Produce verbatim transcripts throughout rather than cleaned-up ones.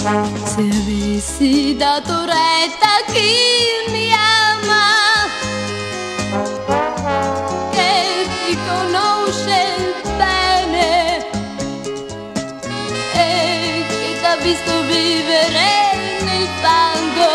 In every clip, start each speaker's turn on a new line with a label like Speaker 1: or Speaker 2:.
Speaker 1: Se avessi dato retta a chi mi ama, che ti conosce bene e che t'ha visto vivere nel fango,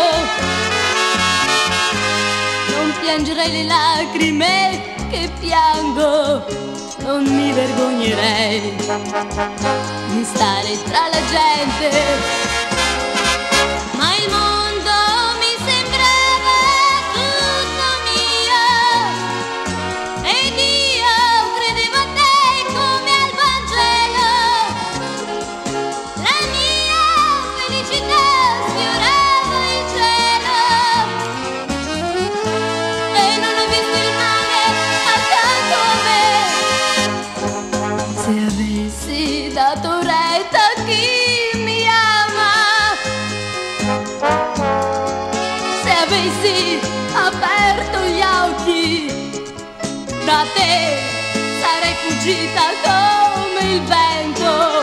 Speaker 1: non piangerei le lacrime che piango, non mi vergognerei di stare tra la gente. Ma il mondo mi sembrava tutto mio ed io credevo a te come al Vangelo. La mia felicità sfiorava il cielo e non ho visto il male accanto a me. Se avessi dato retta a chi mi ama, se avessi aperto gli occhi, da te sarei fuggita come il vento,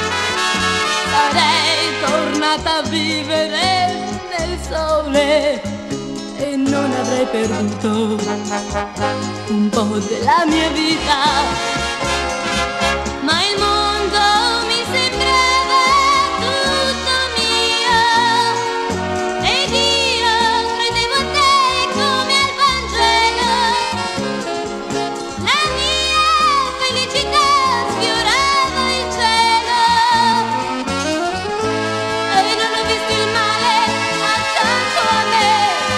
Speaker 1: sarei tornata a vivere nel sole e non avrei perduto un po' della mia vita. Ma il mondo mi sembrava tutto mio ed io credevo a te come al Vangelo. La mia felicità sfiorava il cielo e non ho visto il male accanto a me.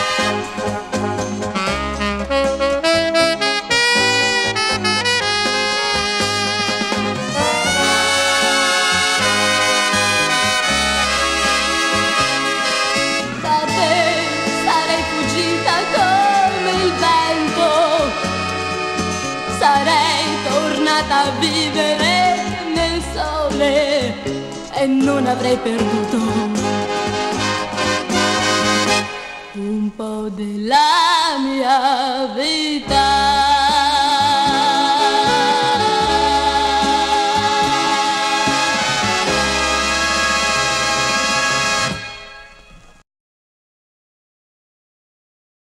Speaker 1: Da te sarei fuggita come il vento, sarei tornata a vivere nel sole e non avrei perduto un po' della mia vita.